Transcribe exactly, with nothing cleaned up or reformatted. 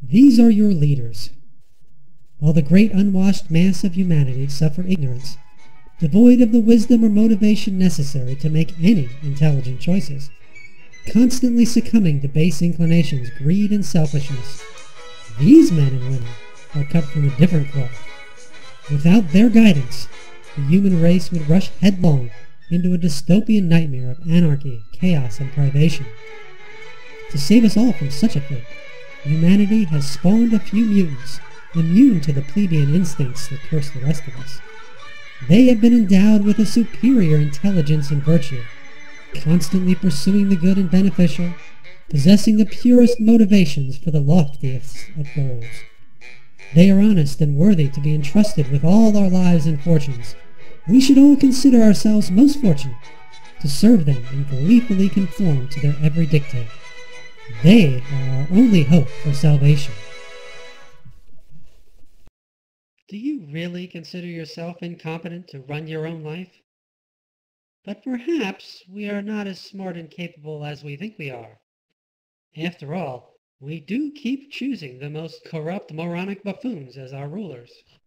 These are your leaders. While the great unwashed mass of humanity suffer ignorance, devoid of the wisdom or motivation necessary to make any intelligent choices, constantly succumbing to base inclinations, greed, and selfishness, these men and women are cut from a different cloth. Without their guidance, the human race would rush headlong into a dystopian nightmare of anarchy, chaos, and privation. To save us all from such a fate, humanity has spawned a few mutants, immune to the plebeian instincts that curse the rest of us. They have been endowed with a superior intelligence and virtue, constantly pursuing the good and beneficial, possessing the purest motivations for the loftiest of goals. They are honest and worthy to be entrusted with all our lives and fortunes. We should all consider ourselves most fortunate to serve them and gleefully conform to their every dictate. They are our only hope for salvation. Do you really consider yourself incompetent to run your own life? But perhaps we are not as smart and capable as we think we are. After all, we do keep choosing the most corrupt, moronic buffoons as our rulers.